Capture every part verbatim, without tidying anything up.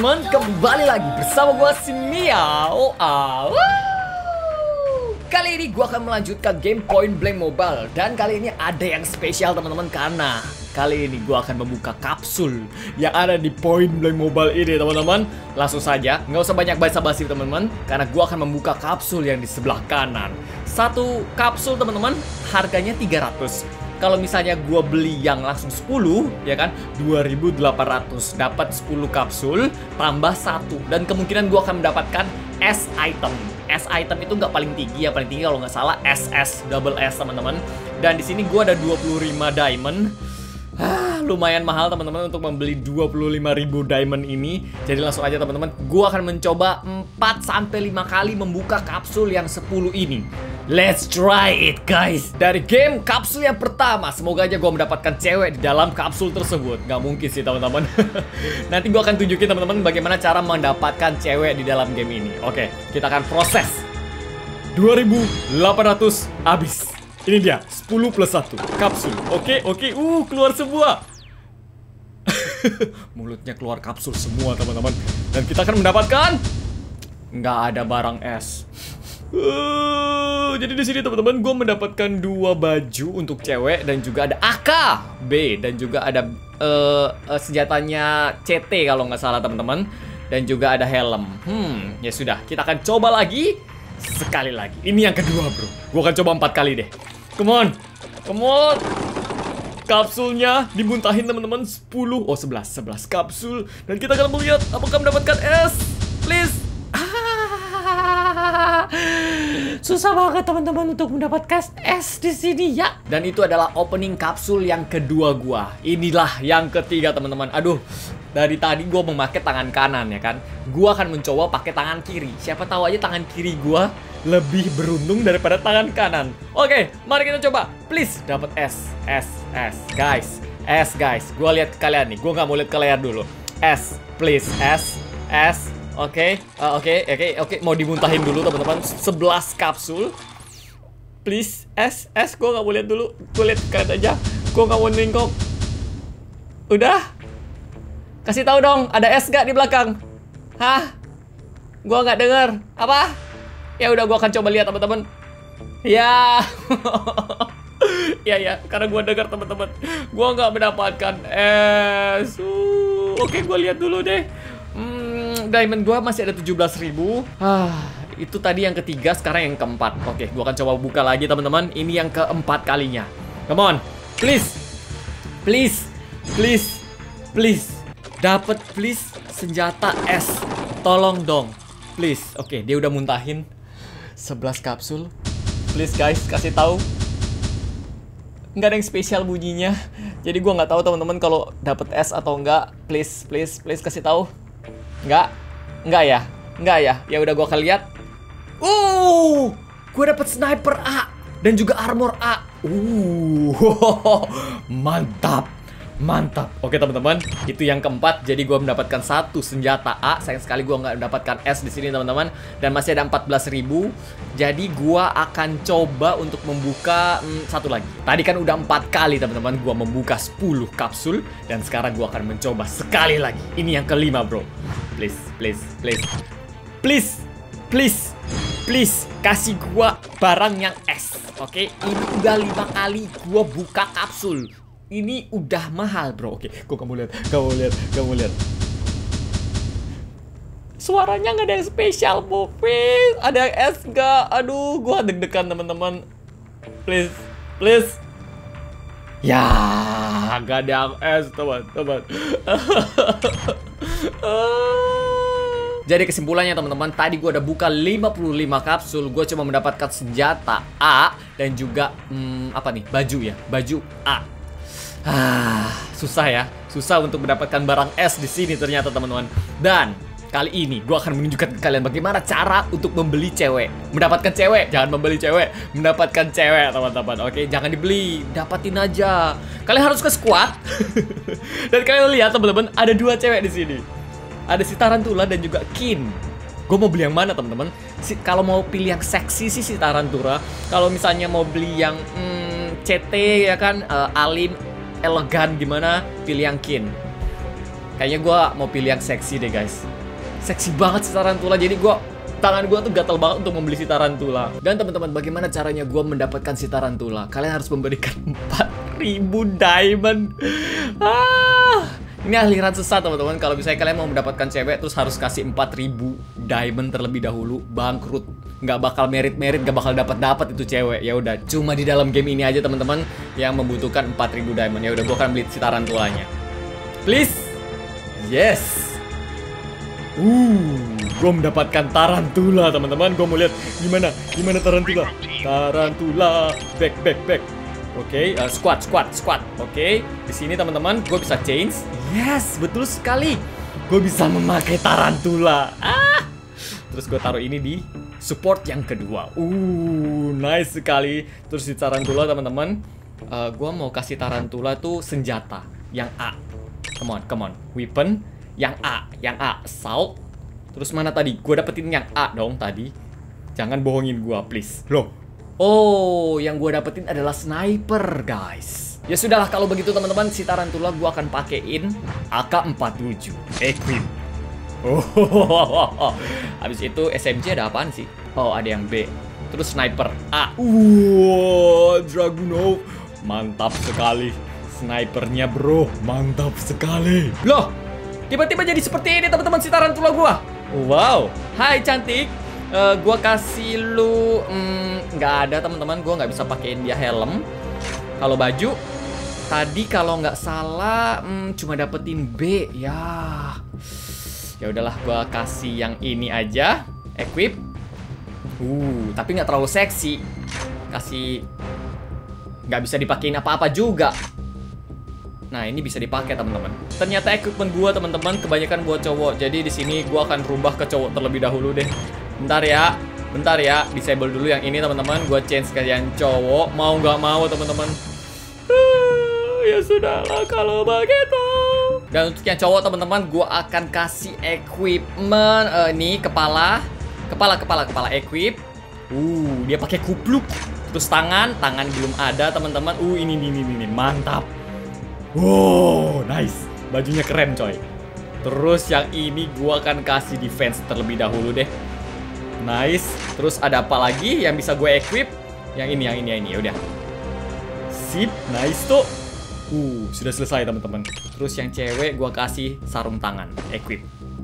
teman-teman, kembali lagi bersama gua si Miao. Ah, kali ini gua akan melanjutkan game Point Blank Mobile. Dan kali ini ada yang spesial teman-teman, karena kali ini gua akan membuka kapsul yang ada di Point Blank Mobile ini teman-teman. Langsung saja, nggak usah banyak basa-basi teman-teman, karena gua akan membuka kapsul yang di sebelah kanan. Satu kapsul teman-teman harganya tiga ratus. Kalau misalnya gua beli yang langsung sepuluh, ya kan, dua ribu delapan ratus. Dapat sepuluh kapsul tambah satu, dan kemungkinan gua akan mendapatkan S item. S item itu nggak paling tinggi, ya paling tinggi kalau nggak salah S S, double S teman-teman. Dan di sini gua ada dua puluh lima diamond. Ah, lumayan mahal teman-teman untuk membeli dua puluh lima ribu diamond ini. Jadi langsung aja teman-teman, gua akan mencoba empat sampai lima kali membuka kapsul yang sepuluh ini. Let's try it guys. Dari game kapsul yang pertama, semoga aja gue mendapatkan cewek di dalam kapsul tersebut. Gak mungkin sih teman-teman. Nanti gue akan tunjukin teman-teman bagaimana cara mendapatkan cewek di dalam game ini. Oke, kita akan proses. Dua ribu delapan ratus habis. Ini dia, sepuluh plus satu kapsul. Oke, oke, uh keluar semua. Mulutnya keluar kapsul semua teman-teman. Dan kita akan mendapatkan, nggak ada barang es. Uh, jadi di sini teman-teman, gue mendapatkan dua baju untuk cewek dan juga ada A K B dan juga ada uh, uh, senjatanya C T kalau nggak salah teman-teman, dan juga ada helm. Hmm, ya sudah, kita akan coba lagi sekali lagi. Ini yang kedua bro. Gue akan coba empat kali deh. Come on, come on. Kapsulnya dimuntahin teman-teman, sepuluh, oh sebelas, sebelas kapsul, dan kita akan melihat apakah mendapatkan S. Please. Susah banget teman-teman untuk mendapatkan S di sini ya. Dan itu adalah opening kapsul yang kedua gua. Inilah yang ketiga teman-teman. Aduh, dari tadi gua memakai tangan kanan ya kan. Gua akan mencoba pakai tangan kiri. Siapa tahu aja tangan kiri gua lebih beruntung daripada tangan kanan. Oke, mari kita coba. Please dapat S, S, S, guys. S guys. Gua lihat kalian nih. Gua nggak mau lihat ke layar dulu. S, please. S, S. Oke, okay, uh, oke, okay, oke, okay, oke, okay. Mau dimuntahin dulu teman-teman. sebelas kapsul. Please, S, S, gue gak mau lihat dulu. Gue lihat kalian aja. Gue gak mau nengok. Udah. Kasih tahu dong, ada S gak di belakang? Hah? Gue gak denger. Apa? Ya udah, gue akan coba lihat teman-teman. Ya. Ya ya, karena gue dengar teman-teman, gue gak mendapatkan S. Uh, oke, gue lihat dulu deh. Hmm, diamond gua masih ada tujuh belas ribu. Ah, itu tadi yang ketiga, sekarang yang keempat. Oke, gua akan coba buka lagi teman-teman. Ini yang keempat kalinya. Come on, please, please, please, please. Dapat please senjata S. Tolong dong, please. Oke, dia udah muntahin sebelas kapsul. Please guys, kasih tahu. Nggak ada yang spesial bunyinya. Jadi gua nggak tahu teman-teman kalau dapat S atau enggak. Please, please, please kasih tahu. Enggak, enggak ya, enggak ya. Ya udah, gua akan lihat. Uh, gua dapat sniper A dan juga armor A. Uh, mantap, mantap. Oke teman-teman, itu yang keempat. Jadi gua mendapatkan satu senjata A. Sayang sekali gua nggak mendapatkan S di sini teman-teman. Dan masih ada empat belas ribu. Jadi gua akan coba untuk membuka hmm, satu lagi. Tadi kan udah empat kali teman-teman gua membuka sepuluh kapsul, dan sekarang gua akan mencoba sekali lagi. Ini yang kelima bro. Please, please, please, please, please, please kasih gua barang yang S. Oke, ini udah lima kali gua buka kapsul. Ini udah mahal bro. Oke, gua kamu lihat, kamu lihat, kamu lihat. Suaranya nggak ada yang spesial, bro. Please, ada yang S nggak? Aduh, gua deg-degan teman-teman. Please, please. Ya, nggak ada yang S, teman-teman. Jadi kesimpulannya teman-teman, tadi gue udah buka lima puluh lima kapsul. Gue cuma mendapatkan senjata A dan juga hmm, apa nih, baju ya, baju A. Ah, susah ya, susah untuk mendapatkan barang S di sini ternyata teman-teman. Dan kali ini gue akan menunjukkan ke kalian bagaimana cara untuk membeli cewek, mendapatkan cewek, jangan membeli cewek, mendapatkan cewek teman-teman. Oke, jangan dibeli, dapatin aja. Kalian harus ke squad. Dan kalian lihat teman-teman, ada dua cewek di sini. Ada si Tarantula dan juga Kin. Gue mau beli yang mana teman-teman? Si, kalau mau pilih yang seksi sih si Tarantula. Kalau misalnya mau beli yang hmm, C T ya kan, uh, alim, elegan gimana? Pilih yang Kin. Kayaknya gue mau pilih yang seksi deh guys. Seksi banget si tarantula. Jadi gue, tangan gue tuh gatel banget untuk membeli si tarantula. Dan teman-teman, bagaimana caranya gue mendapatkan si tarantula? Kalian harus memberikan empat ribu diamond. Ah, ini aliran sesat teman-teman. Kalau misalnya kalian mau mendapatkan cewek terus harus kasih empat ribu diamond terlebih dahulu, bangkrut. Nggak bakal merit-merit, nggak bakal dapat-dapat itu cewek. Ya udah, cuma di dalam game ini aja teman-teman yang membutuhkan empat ribu diamond. Ya udah, gue akan beli si tarantulanya. Please. Yes. Uh, gue mendapatkan tarantula teman-teman. Gue mau lihat gimana, gimana tarantula. Tarantula, back, back, back. Oke, okay, uh, squat, squat, squat. Oke, okay. Di sini teman-teman, gue bisa change. Yes, betul sekali. Gue bisa memakai tarantula. Ah, terus gue taruh ini di support yang kedua. Uh, nice sekali. Terus di tarantula teman-teman, uh, gue mau kasih tarantula tuh senjata yang A. Come on, come on. Weapon yang A, yang A, assault. Terus mana tadi? Gue dapetin yang A dong tadi. Jangan bohongin gue, please. Loh. Oh, yang gue dapetin adalah sniper, guys. Ya sudahlah, kalau begitu teman-teman, si tarantula gue akan pakein A K empat puluh tujuh. Equip. Oh, habis itu S M G ada apaan sih? Oh, ada yang B. Terus sniper A. Wow, Dragunov. Mantap sekali. Snipernya bro, mantap sekali. Loh, tiba-tiba jadi seperti ini teman-teman si tarantula gua. Wow, hai cantik. uh, Gua kasih lu nggak hmm, ada teman-teman, gua nggak bisa pakein dia helm. Kalau baju tadi kalau nggak salah hmm, cuma dapetin B ya. Ya udahlah, gua kasih yang ini aja, equip. Uh, tapi nggak terlalu seksi. Kasih, nggak bisa dipakein apa-apa juga. Nah, ini bisa dipakai teman-teman. Ternyata equipment gua teman-teman kebanyakan buat cowok. Jadi di sini gua akan rubah ke cowok terlebih dahulu deh. Bentar ya. Bentar ya. Disable dulu yang ini teman-teman. Gua change ke yang cowok. Mau nggak mau teman-teman. Uh, ya sudahlah kalau begitu. Dan untuk yang cowok teman-teman, gua akan kasih equipment uh, ini kepala. Kepala kepala kepala equip. Uh, dia pakai kupluk. Terus tangan, tangan belum ada teman-teman. Uh, ini ini ini mantap. Wow, nice. Bajunya keren coy. Terus yang ini gua akan kasih defense terlebih dahulu deh. Nice. Terus ada apa lagi yang bisa gue equip? Yang ini, yang ini, yang ini. Udah. Sip, nice tuh. Uh, sudah selesai teman-teman. Terus yang cewek gua kasih sarung tangan, equip.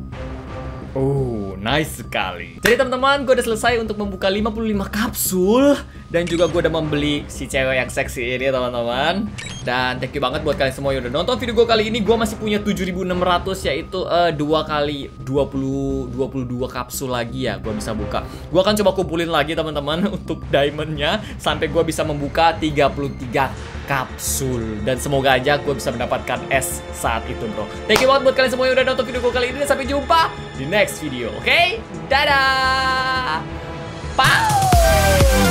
Oh, nice sekali. Jadi teman-teman, gue udah selesai untuk membuka lima puluh lima kapsul. Dan juga gue udah membeli si cewek yang seksi ini teman-teman. Dan thank you banget buat kalian semua yang udah nonton video gue kali ini. Gue masih punya tujuh ribu enam ratus, yaitu uh, dua kali dua puluh, dua puluh dua kapsul lagi ya gue bisa buka. Gue akan coba kumpulin lagi teman-teman untuk diamondnya sampai gue bisa membuka tiga puluh tiga kapsul. Dan semoga aja gue bisa mendapatkan S saat itu bro. Thank you banget buat kalian semua yang udah nonton video gue kali ini. Dan sampai jumpa di next video, oke? Okay? Dadah! Pow!